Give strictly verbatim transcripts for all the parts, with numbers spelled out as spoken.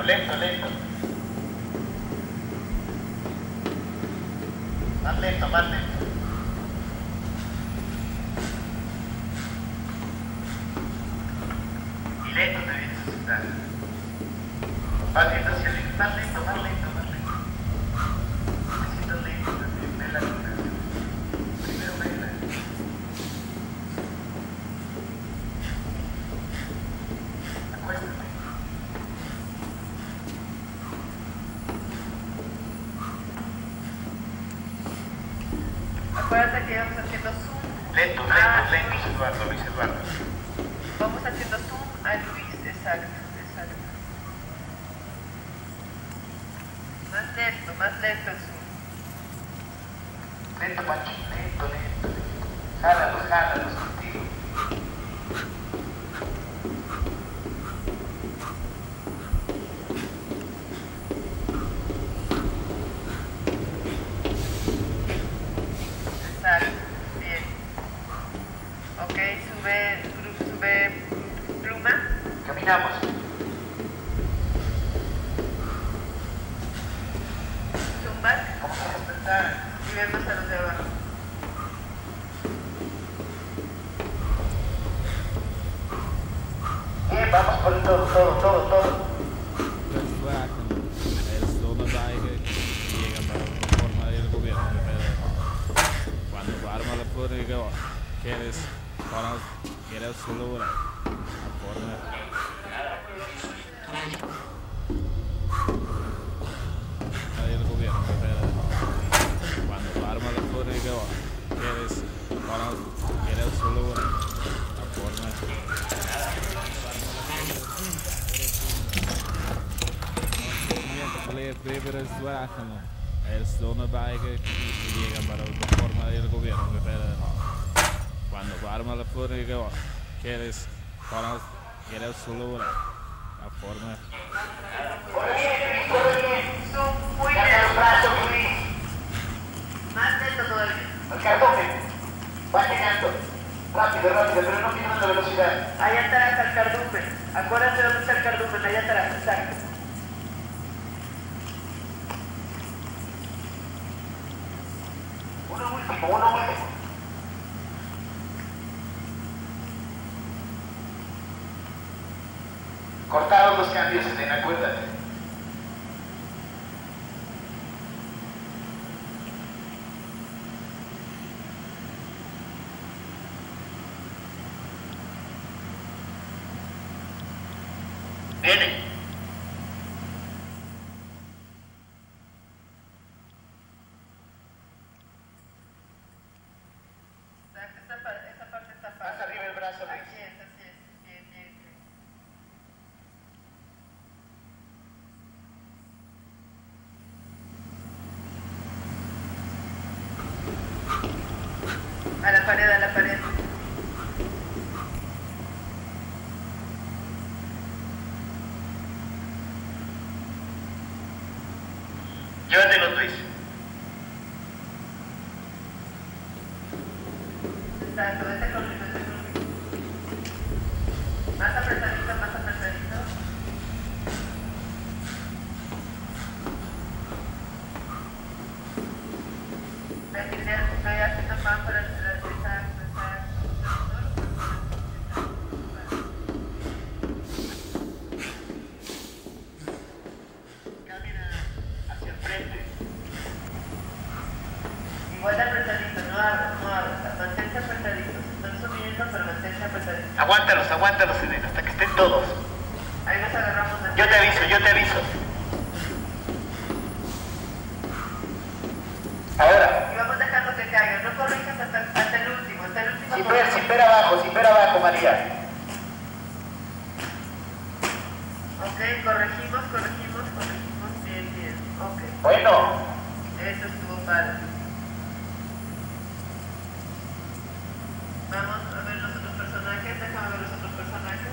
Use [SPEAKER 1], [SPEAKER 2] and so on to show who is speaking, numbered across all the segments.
[SPEAKER 1] lento, lento. Más lento, más lento. Y lento te vienes a sentar. Más lento hacia lento, más lento, más lento, más lento. Necesito lento también, ve la luna. Primero vela. Acuéstate.
[SPEAKER 2] Acuérdate que vamos haciendo zoom.
[SPEAKER 1] Lento, lento,
[SPEAKER 2] Ah,
[SPEAKER 1] lento,
[SPEAKER 2] Luis.
[SPEAKER 1] Luis Eduardo, Luis Eduardo.
[SPEAKER 2] Vamos haciendo zoom a Luis, exacto, exacto. Más lento, más lento el zoom.
[SPEAKER 1] Lento, Panchín, lento, lento, lento. Jálalos, jálalos contigo.
[SPEAKER 2] Exacto, bien. Ok, sube, gru- sube pluma.
[SPEAKER 1] Caminamos.
[SPEAKER 2] Zoom back
[SPEAKER 1] Vamos a despertar.
[SPEAKER 2] y vemos a los de abajo.
[SPEAKER 1] Bien, vamos por el todo, todo, todo, todo.
[SPEAKER 3] Los duraznos, es donde va que llega para una forma del gobierno, pero cuando arma la pública, quieres, para, quieres solo una forma. Del gobierno, pero cuando arma la pública, quieres, para, quieres solo una forma. Pero es durazno, es donde va que llega para una forma del gobierno, pero cuando arma la pública, quieres, para, quieres solo una forma.
[SPEAKER 2] Zoom muy
[SPEAKER 1] Carga los
[SPEAKER 2] lento.
[SPEAKER 1] brazos, Luis.
[SPEAKER 2] Más lento todavía.
[SPEAKER 1] El cardote. Va llegando. Rápido, rápido, pero no pierdas la velocidad.
[SPEAKER 2] Allá atrás al cardumen. Acuérdate dónde está el cardumen, allá atrás, exacto.
[SPEAKER 1] Uno último, uno último. Cortados los cambios, Elena, acuérdate. Viene.
[SPEAKER 2] Exacto, esa, pa- esa parte está
[SPEAKER 1] Más
[SPEAKER 2] fácil.
[SPEAKER 1] arriba el brazo, Luis.
[SPEAKER 2] Así es, así es. Bien, bien, bien. A la pared, a la pared.
[SPEAKER 1] Llévatelo, Luis.
[SPEAKER 2] Exacto, vete conmigo, vete conmigo. Más apretadito, más apretadito. Aquí le estoy haciendo más para el exacto, exacto.
[SPEAKER 1] Camina hacia el frente.
[SPEAKER 2] Igual de apretadito, no abras, no abras. Manténse apretaditos. Están subiendo, pero manténse apretaditos.
[SPEAKER 1] Aguántalos, aguántalos, Elena, hasta que estén todos.
[SPEAKER 2] Ahí nos agarramos de...
[SPEAKER 1] Yo te aviso, yo te aviso. Ahora.
[SPEAKER 2] Y vamos dejando que caigan. No corrijas hasta, hasta el último, hasta el último.
[SPEAKER 1] Sin ver, sin ver abajo, sin ver abajo, María.
[SPEAKER 2] Ok, corregimos, corregimos, corregimos. Bien, bien. Ok.
[SPEAKER 1] Bueno.
[SPEAKER 2] Eso estuvo padre. Vamos a ver los otros personajes. Déjame ver los otros personajes.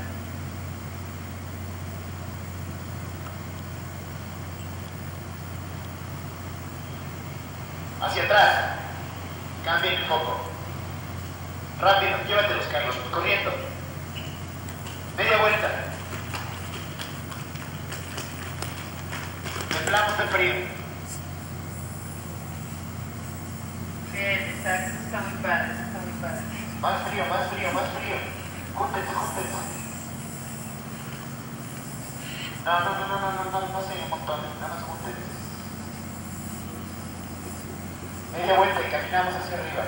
[SPEAKER 1] Hacia atrás. Cambia el foco. Rápido, llévatelos, Carlos, corriendo. Media vuelta. Temblamos de frío.
[SPEAKER 2] Bien, exacto, eso está muy padre, eso está muy padre.
[SPEAKER 1] Más frío, más frío, más frío. Júntense, júntense. No, no, no, no, no, no, no, no se montones, nada más júntense. Media vuelta y caminamos hacia arriba.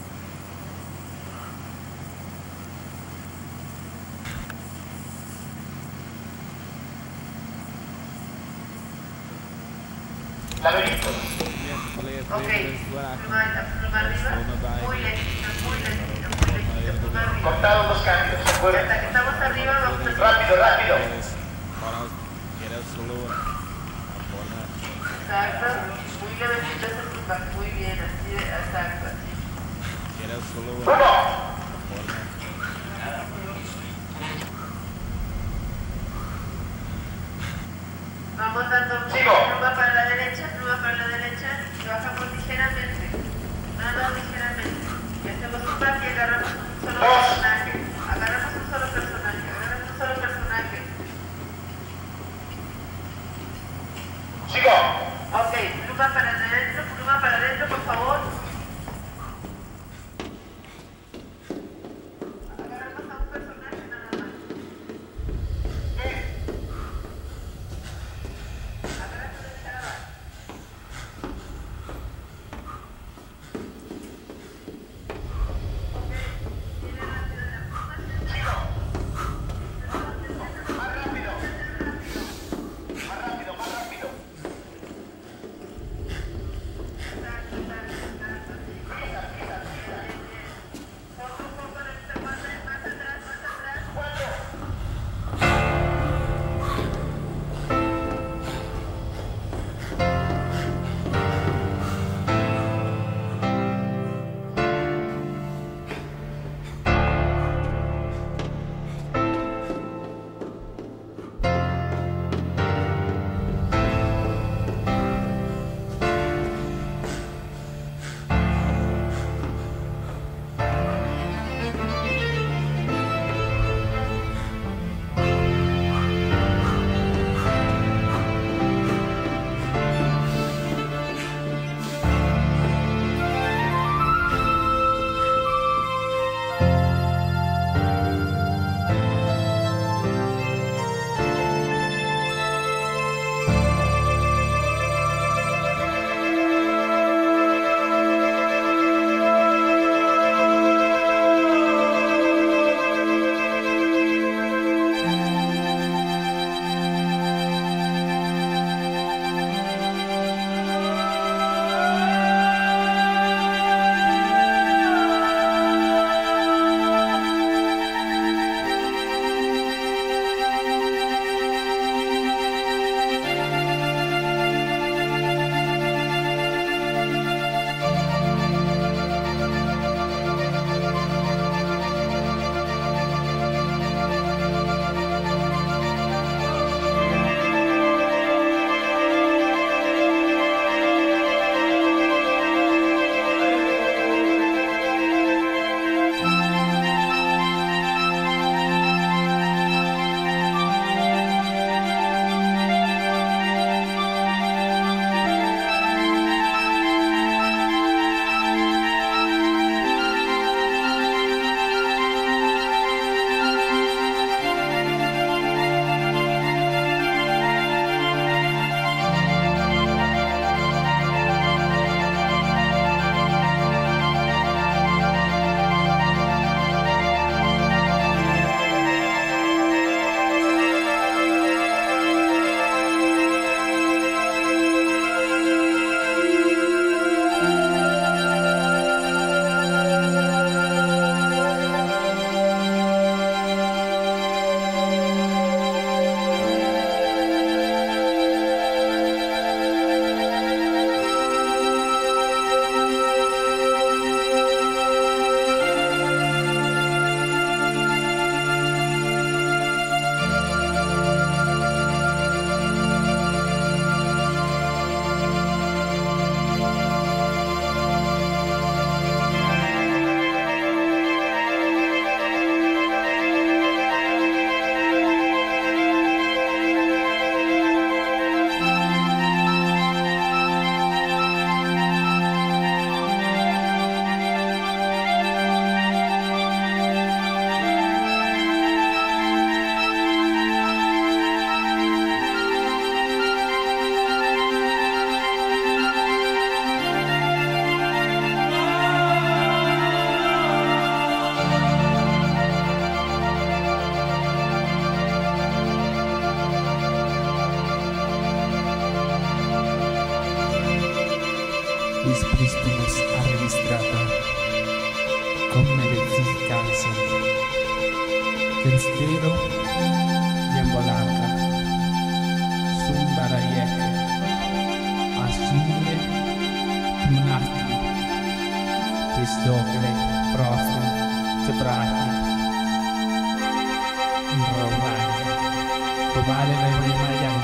[SPEAKER 1] Laberinto.
[SPEAKER 2] Ok, pluma, la pluma arriba, muy lentito, muy lentito, muy lentito, pluma arriba.
[SPEAKER 1] Contados los cambios, ¿se acuerdan?
[SPEAKER 2] Hasta que estamos arriba vamos a hacer...
[SPEAKER 1] Rápido, rápido.
[SPEAKER 3] Ahora quieres solo una forma.
[SPEAKER 2] Exacto, muy levantito ese pluma, muy bien, así, exacto, así.
[SPEAKER 3] Quieres solo una
[SPEAKER 1] ¡Uno!
[SPEAKER 3] forma.
[SPEAKER 2] Vamos dando
[SPEAKER 1] Sigo.
[SPEAKER 2] pluma para la derecha, pluma para la derecha y bajamos ligeramente, nada ligeramente. Y hacemos un back y agarramos un solo
[SPEAKER 1] Dos.
[SPEAKER 2] personaje, agarramos un solo personaje, agarramos un solo personaje.
[SPEAKER 1] Sigo.
[SPEAKER 2] Ok, pluma para adentro, pluma para adentro, por favor. Agarramos a un personaje nada más. Agarramos de chava.
[SPEAKER 1] Sigo. Más rápido. Más rápido, más rápido.
[SPEAKER 2] Exacto, exacto,
[SPEAKER 4] vis Christus ha registrata come verificanza che il stelo di ambulanza sumbaraiek a simile minati pistokele prosten tebraki in rovani probare la rimaia